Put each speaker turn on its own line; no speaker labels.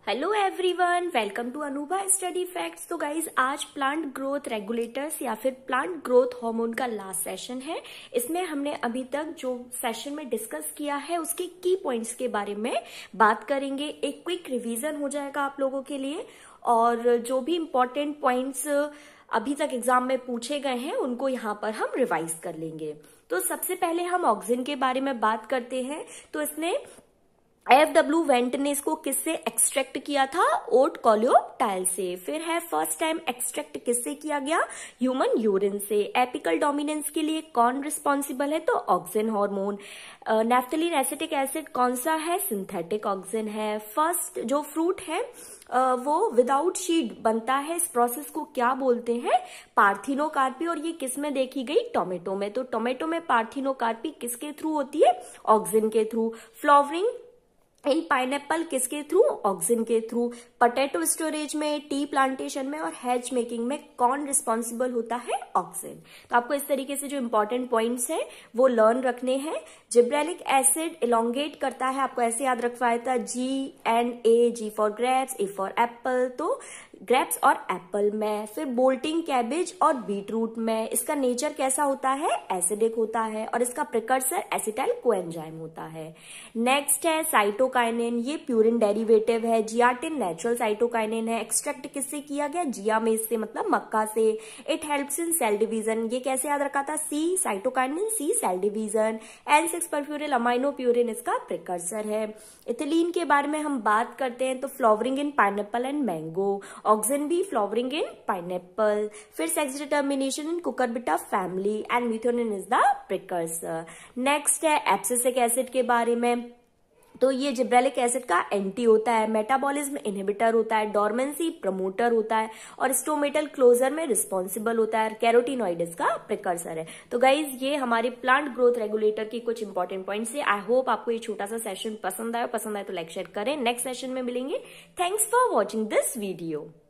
Hello everyone, welcome to Anubha study facts. तो guys आज plant growth regulators या फिर प्लांट ग्रोथ हार्मोन का लास्ट सेशन है। इसमें हमने अभी तक जो सेशन में डिस्कस किया है उसके की पॉइंट्स के बारे में बात करेंगे। एक क्विक रिवीजन हो जाएगा आप लोगों के लिए और जो भी इम्पोर्टेंट पॉइंट्स अभी तक एग्जाम में पूछे गए हैं उनको यहाँ पर हम रिवाइज कर लेंगे। तो सबसे पहले हम ऑक्सिन के बारे में बात करते हैं। तो इसने एफडब्ल्यू वेंट ने इसको किससे एक्सट्रैक्ट किया था? ओट कोलियोप्टाइल से। फिर है फर्स्ट टाइम एक्सट्रैक्ट किससे किया गया? ह्यूमन यूरिन से। एपिकल डोमिनेंस के लिए कौन रिस्पॉन्सिबल है? तो auxin hormone. Naphthalene acetic acid कौन सा है? सिंथेटिक ऑक्सिन है। फर्स्ट जो फ्रूट है वो विदाउट शीड बनता है। इस प्रोसेस को क्या बोलते हैं? पार्थिनोकार्पी। और ये किस में देखी गई? टोमेटो में। तो टोमेटो में पार्थिनोकार्पी किसके थ्रू होती है? ऑक्सिन के थ्रू। फ्लावरिंग इन पाइनएप्पल किसके थ्रू? ऑक्सिन के थ्रू। पोटैटो स्टोरेज में, टी प्लांटेशन में और हैज मेकिंग में कौन रिस्पॉन्सिबल होता है? ऑक्सिन। तो आपको इस तरीके से जो इंपॉर्टेंट पॉइंट्स हैं वो लर्न रखने हैं। जिब्रेलिक एसिड इलोंगेट करता है, आपको ऐसे याद रखवाया था, GNA, G for grapes, A for apple. तो ग्रेप्स और एप्पल में। फिर बोल्टिंग कैबेज और बीटरूट में। इसका नेचर कैसा होता है? एसिडिक होता है और इसका प्रिकर्सर एसिटाइल कोएंजाइम होता है। नेक्स्ट है साइटोकाइनिन, ये प्यूरिन डेरिवेटिव है। जियाटिन नेचुरल साइटोकाइनिन है। एक्सट्रैक्ट किससे किया गया? जिया मेज से, मतलब मक्का से। It helps in cell division, ये कैसे याद रखा था? C cytokinin, C cell division. N6 furfuryl amino purine इसका प्रिकर्सर है। इथिलीन के बारे में हम बात करते हैं तो flowering in pineapple and mango. Auxin भी फ्लावरिंग इन पाइनएप्पल। फिर sex determination in cucurbita family and मिथोनिन is the precursor. Next है एब्सिसिक एसिड के बारे में। तो ये जिब्रेलिक एसिड का एंटी होता है। मेटाबॉलिज्म इनहिबिटर होता है। डोरमेंसी प्रमोटर होता है और स्टोमेटल क्लोजर में रिस्पॉन्सिबल होता है। कैरोटिनॉइड इसका प्रिकर्सर है। तो गाइज ये हमारे प्लांट ग्रोथ रेगुलेटर की कुछ इंपॉर्टेंट पॉइंट्स है। आई होप आपको ये छोटा सा सेशन पसंद आए तो लाइक शेयर करें। नेक्स्ट सेशन में मिलेंगे। Thanks for watching this video.